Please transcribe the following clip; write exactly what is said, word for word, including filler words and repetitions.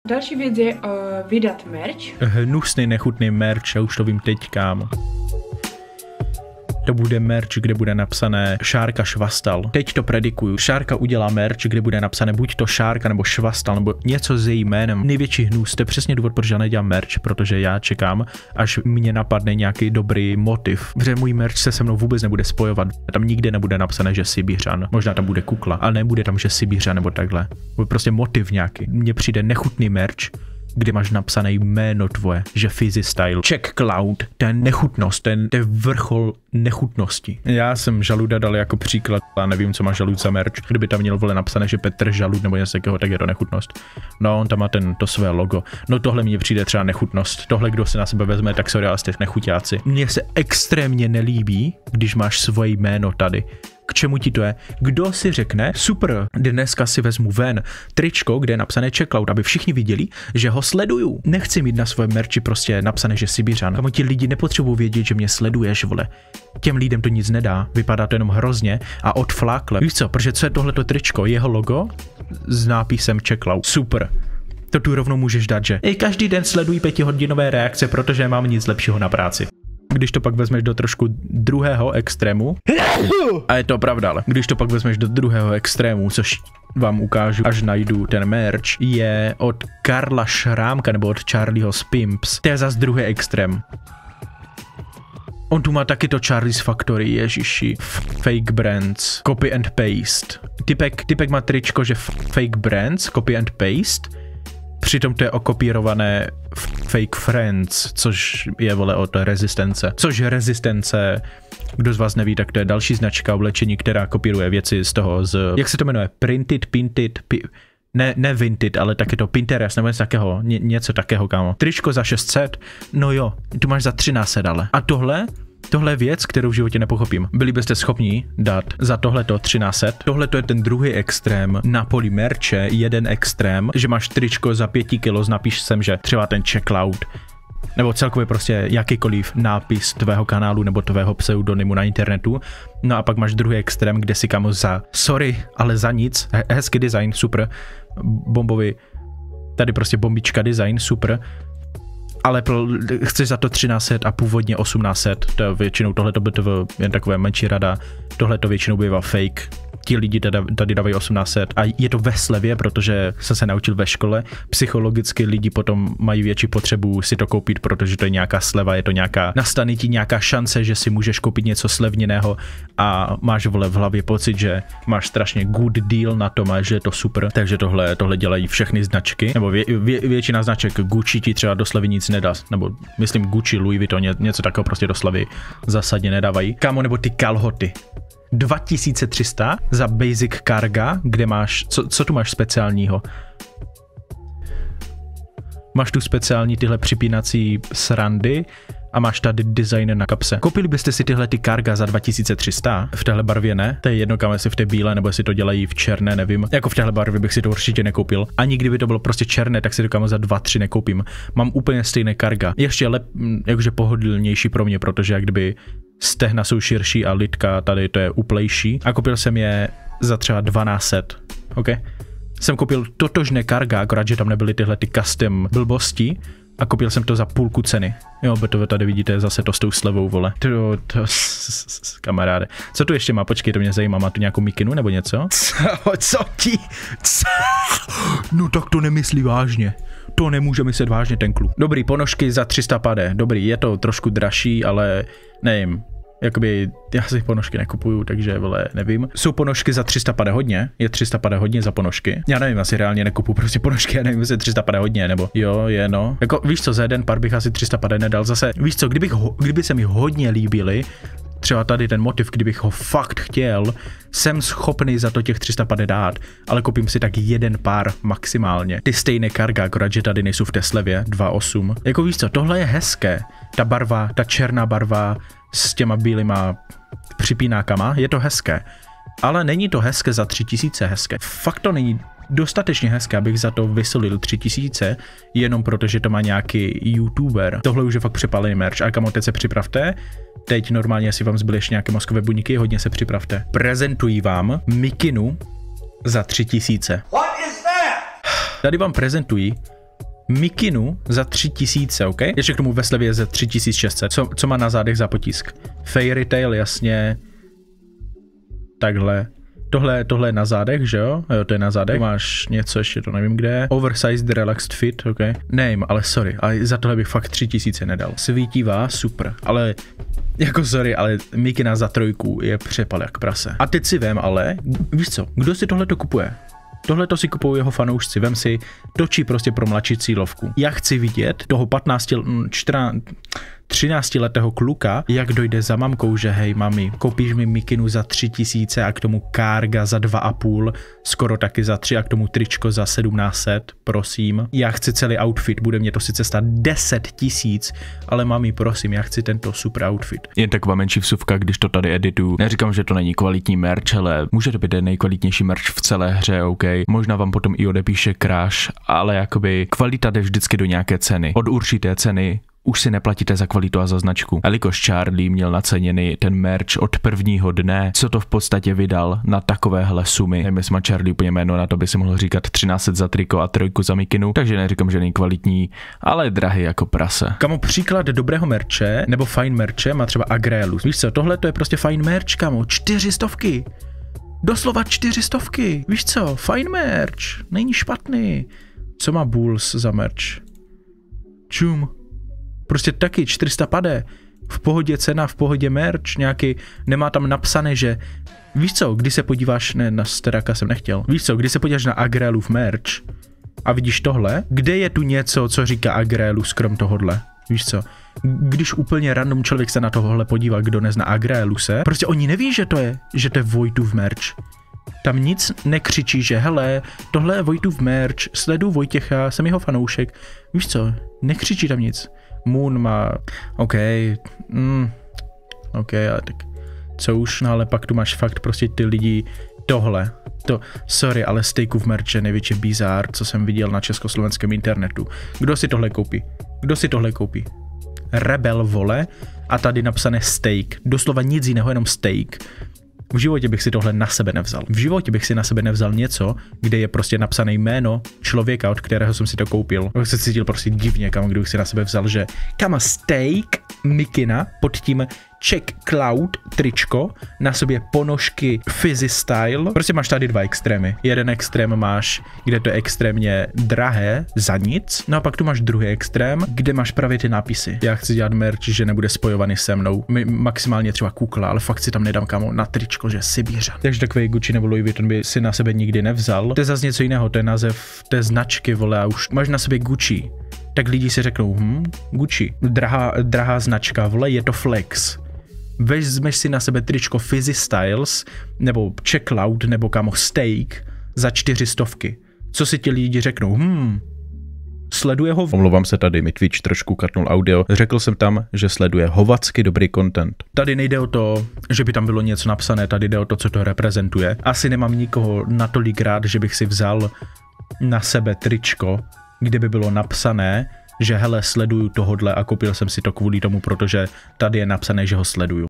Další věc je uh, vydat merch. Hnusný, nechutný merch, já už to vím teď, kámo. To bude merch, kde bude napsané Šárka Švastal. Teď to predikuju. Šárka udělá merch, kde bude napsané buď to Šárka nebo Švastal, nebo něco s jejím jménem. Největší hnus, to je přesně důvod, proč já nedělám merch, protože já čekám, až mě napadne nějaký dobrý motiv. Protože můj merch se se mnou vůbec nebude spojovat. Tam nikde nebude napsané, že Sibiřan. Možná tam bude kukla, ale nebude tam, že Sibiřan nebo takhle. Bude prostě motiv nějaký. Mně přijde nechutný merch, kde máš napsané jméno tvoje, že Fizzy Style. Check Cloud, to je nechutnost, to je, to je vrchol nechutnosti. Já jsem Žaluda dal jako příklad, a nevím, co má Žalud za merch. Kdyby tam měl vole napsané, že Petr Žalud nebo něco takového, tak je to nechutnost. No, on tam má ten, to své logo. No tohle mně přijde třeba nechutnost. Tohle, kdo se na sebe vezme, tak sorry, ale jste nechuťáci. Mně se extrémně nelíbí, když máš svoje jméno tady. K čemu ti to je? Kdo si řekne, super, dneska si vezmu ven tričko, kde je napsané Checkout, aby všichni viděli, že ho sleduju. Nechci mít na svém merči prostě napsané, že Sibiřan. Kamo, ti lidi nepotřebují vědět, že mě sleduješ, vole. Těm lidem to nic nedá, vypadá to jenom hrozně a odflákle. Víš co, protože co je tohleto tričko? Jeho logo s nápisem Checkout. Super. To tu rovnou můžeš dát, že i každý den sledují pětihodinové reakce, protože mám nic lepšího na práci. Když to pak vezmeš do trošku druhého extrému, a je to pravda, ale když to pak vezmeš do druhého extrému, což vám ukážu, až najdu ten merch, je od Karla Šrámka nebo od Charlieho z Pimps. To je zas druhý extrém. On tu má taky to Charlie's Factory, ježiši. Fake brands, copy and paste. Typek, typek má tričko, že fake brands, copy and paste. Přitom to je okopírované Fake Friends, což je vole od Rezistence. Což je Rezistence, kdo z vás neví, tak to je další značka oblečení, která kopíruje věci z toho, z, jak se to jmenuje, Printed, Pinted, pi, ne, ne Vinted, ale taky to Pinterest, nebo něco takého, ně, něco takého, kámo. Tričko za šest set, no jo, tu máš za třináct set, ale. A tohle? Tohle je věc, kterou v životě nepochopím. Byli byste schopni dát za tohleto třináct set. Tohle je ten druhý extrém na poli merče, jeden extrém, že máš tričko za pět kilo s nápisem, že třeba ten Checkout, nebo celkově prostě jakýkoliv nápis tvého kanálu nebo tvého pseudonymu na internetu. No a pak máš druhý extrém, kde si kamo za, sorry, ale za nic, hezký design, super, bombový, tady prostě bombička design, super, ale chceš za to třináct set a původně osmnáct set, to většinou tohle to bylo jen takové menší rada, tohle to většinou bývá fake. Ti lidi tady, tady dávají osmnáct set a je to ve slevě, protože jsem se naučil ve škole. Psychologicky lidi potom mají větší potřebu si to koupit, protože to je nějaká sleva, je to nějaká, nastane ti nějaká šance, že si můžeš koupit něco slevněného a máš vole v hlavě pocit, že máš strašně good deal na tom a že je to super. Takže tohle, tohle dělají všechny značky, nebo vě, vě, většina značek. Gucci ti třeba do slevy nic nedá, nebo myslím Gucci, Louis Vuitton, ně, něco takového prostě do slevy zásadně nedávají. Kámo, nebo ty kalhoty. dva tisíce tři sta za basic carga, kde máš, co, co tu máš speciálního? Máš tu speciální tyhle připínací srandy a máš tady design na kapse. Koupili byste si tyhle ty carga za dva tisíce tři sta? V téhle barvě ne? To je jedno, kam jestli v té bílé, nebo jestli to dělají v černé, nevím. Jako v téhle barvě bych si to určitě nekoupil. Ani kdyby to bylo prostě černé, tak si to kam za dva tři nekoupím. Mám úplně stejné carga. Ještě lep, jakože pohodlnější pro mě, protože jak kdyby stehna jsou širší a lidka tady to je uplejší. A koupil jsem je za třeba dvanáct set. OK? Jsem koupil totožné carga, akorát, že tam nebyly tyhle ty custom blbosti. A koupil jsem to za půlku ceny. Jo, to tady vidíte zase to s tou slevou, vole. To, to, kamaráde. Co tu ještě má? Počkej, to mě zajímá. Má tu nějakou mikinu nebo něco? Co, co ti? Co? No tak to nemyslí vážně. To nemůže myslet vážně ten kluk. Dobrý, ponožky za tři sta pade. Dobrý, je to trošku dražší, ale nevím. Jakoby, já si ponožky nekupuju, takže vole, nevím. Jsou ponožky za tři sta pade hodně? Je tři sta pade hodně za ponožky? Já nevím, asi reálně nekupuju prostě ponožky, já nevím, jestli tři sta pade hodně, nebo jo, je no. Jako, víš co, za jeden pár bych asi tři sta pade nedal. Zase, víš co, kdybych, kdyby se mi hodně líbily, třeba tady ten motiv, kdybych ho fakt chtěl, jsem schopný za to těch tři sta pade dát, ale koupím si tak jeden pár maximálně. Ty stejné carga, akorát, že tady nejsou v té slevě, dva osm. Jako víš co, tohle je hezké. Ta barva, ta černá barva s těma bílýma připínákama, je to hezké. Ale není to hezké za tři tisíce hezké. Fakt to není dostatečně hezké, abych za to vysolil tři tisíce, jenom protože to má nějaký youtuber. Tohle už je fakt přepálený merch. A kamo, teď se připravte. Teď normálně, jestli vám zbyly ještě nějaké mozkové buňky, hodně se připravte. Prezentuji vám mikinu za tři tisíce. Tady vám prezentuji mikinu za tři tisíce, OK? Ještě k tomu ve slevě za tři tisíce šest set. Co, co má na zádech za potisk? Fairy Tail, jasně. Takhle. Tohle, tohle je na zádech, že jo? Jo, to je na zádech. Máš něco ještě, to nevím kde. Oversized Relaxed Fit, OK? Name, ale sorry, ale za tohle bych fakt tři tisíce nedal. Svítivá, super, ale jako sorry, ale mikina za trojku je přepal jak prase. A teď si vem, ale víš co, kdo si tohle to kupuje? Tohle to si kupují jeho fanoušci, vem si, točí prostě pro mladší cílovku. Já chci vidět toho patnácti, čtrnácti, třináctiletého kluka, jak dojde za mamkou, že hej mami, koupíš mi mikinu za tři tisíce a k tomu kárga za dva a půl, skoro taky za tři a k tomu tričko za sedmnáct set, prosím. Já chci celý outfit, bude mě to sice stát deset tisíc, ale mami, prosím, já chci tento super outfit. Jen taková menší vsuvka, když to tady edituju. Neříkám, že to není kvalitní merch, ale může to být nejkvalitnější merch v celé hře, OK. Možná vám potom i odepíše crash, ale jakoby kvalita jde vždycky do nějaké ceny. Od určité ceny už si neplatíte za kvalitu a za značku. Jelikož Charlie měl naceněný ten merch od prvního dne, co to v podstatě vydal na takovéhle sumy. Nevím, jestli má Charlie úplně jméno, na to by si mohl říkat třináct set za triko a trojku za mikinu, takže neříkám, že není kvalitní, ale drahý jako prase. Kamo, příklad dobrého merče nebo fajn merče má třeba Agrelus. Víš co, tohle to je prostě fajn merch, kamo, čtyři stovky. Doslova čtyři stovky. Víš co, fajn merch, není špatný. Co má Bulls za merch? Čum. Prostě taky čtyři sta pade, v pohodě cena, v pohodě merch, nějaký, nemá tam napsané, že víš co, když se podíváš, ne, na Steraka jsem nechtěl, víš co, když se podíváš na Agrelův merch a vidíš tohle, kde je tu něco, co říká Agrelus krom tohodle, víš co, když úplně random člověk se na tohle podívá, kdo nezná Agreluse, prostě oni neví, že to je, že to je Vojtův merch. Tam nic nekřičí, že hele, tohle je Vojtův merch, sleduju Vojtěcha, jsem jeho fanoušek, víš co, nekřičí tam nic. Moon má, OK, mm, OK, ale tak co už, no ale pak tu máš fakt prostě ty lidi, tohle, to, sorry, ale Steakův merch je největší bizár, co jsem viděl na československém internetu. Kdo si tohle koupí? Kdo si tohle koupí? Rebel, vole, a tady napsané steak, doslova nic jiného, jenom steak. V životě bych si tohle na sebe nevzal. V životě bych si na sebe nevzal něco, kde je prostě napsané jméno člověka, od kterého jsem si to koupil. Bych se cítil prostě divně, kam kdybych si na sebe vzal, že kama steak, mikina, pod tím Check Cloud tričko, na sobě ponožky Fizzy Style. Prostě máš tady dva extrémy. Jeden extrém máš, kde to je extrémně drahé za nic, no a pak tu máš druhý extrém, kde máš právě ty nápisy. Já chci dělat merch, že nebude spojovaný se mnou. My, maximálně třeba kukla, ale fakt si tam nedám kamo na tričko, že Sibiřan. Takže takový Gucci nebo Louis Vuitton by si na sebe nikdy nevzal. To je zase něco jiného, to je název té značky, vole, a už máš na sobě Gucci. Tak lidi si řeknou, hm, Gucci, drahá, drahá značka, vole, je to flex. Vezmeš si na sebe tričko Fizzy Styles, nebo Check Cloud, nebo kamo Steak za čtyři stovky. Co si ti lidi řeknou? Hm, sleduje ho... Omlouvám se, tady mi Twitch trošku katnul audio. Řekl jsem tam, že sleduje hovacky dobrý content. Tady nejde o to, že by tam bylo něco napsané, tady jde o to, co to reprezentuje. Asi nemám nikoho natolik rád, že bych si vzal na sebe tričko, kde by bylo napsané, že hele, sleduju tohodle a koupil jsem si to kvůli tomu, protože tady je napsané, že ho sleduju.